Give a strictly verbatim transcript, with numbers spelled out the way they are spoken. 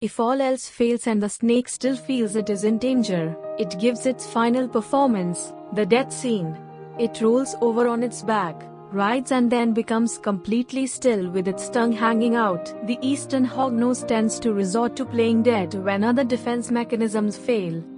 If all else fails and the snake still feels it is in danger, it gives its final performance, the death scene. It rolls over on its back, rides and then becomes completely still with its tongue hanging out. The eastern hognose tends to resort to playing dead when other defense mechanisms fail.